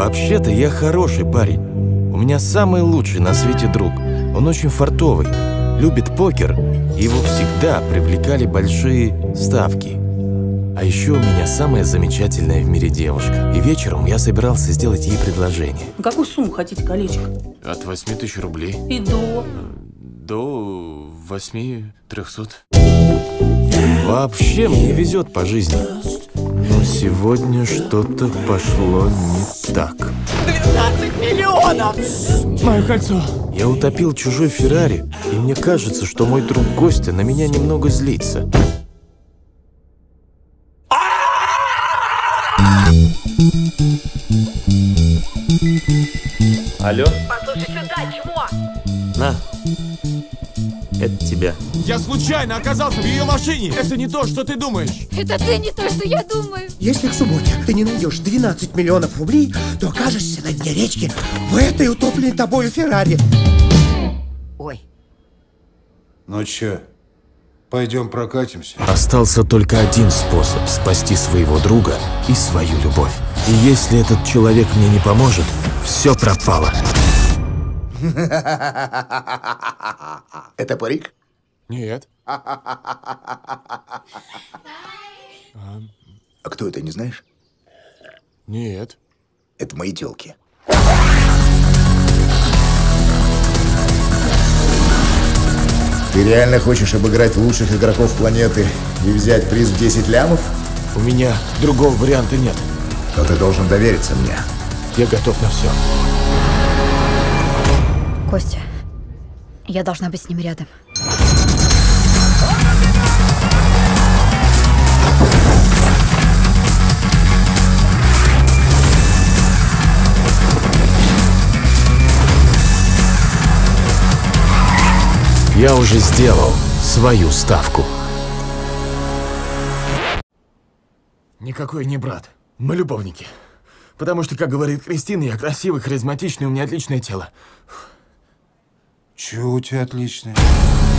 Вообще-то я хороший парень. У меня самый лучший на свете друг. Он очень фартовый, любит покер, и его всегда привлекали большие ставки. А еще у меня самая замечательная в мире девушка. И вечером я собирался сделать ей предложение. На какую сумму хотите колечко? От 8000 рублей. И до? До 8300. Вообще мне везет по жизни. Но сегодня что-то пошло не так. 12 миллионов! Мое кольцо. Я утопил чужой Феррари, и мне кажется, что мой друг Костя на меня немного злится. Алло? Послушай сюда, чмо! На. Это тебя. Я случайно оказался в ее машине. Это не то, что ты думаешь. Это ты не то, что я думаю. Если к субботе ты не найдешь 12 миллионов рублей, то окажешься на дне речки в этой утопленной тобою Феррари. Ой. Ну чё, пойдем прокатимся? Остался только один способ спасти своего друга и свою любовь. И если этот человек мне не поможет, все пропало. Это парик? Нет. А кто это, не знаешь? Нет. Это мои тёлки. Ты реально хочешь обыграть лучших игроков планеты и взять приз в 10 лямов? У меня другого варианта нет. Но ты должен довериться мне. Я готов на все. Костя, я должна быть с ним рядом. Я уже сделал свою ставку. Никакой не брат. Мы любовники. Потому что, как говорит Кристина, я красивый, харизматичный, у меня отличное тело. Чё у тебя отличное?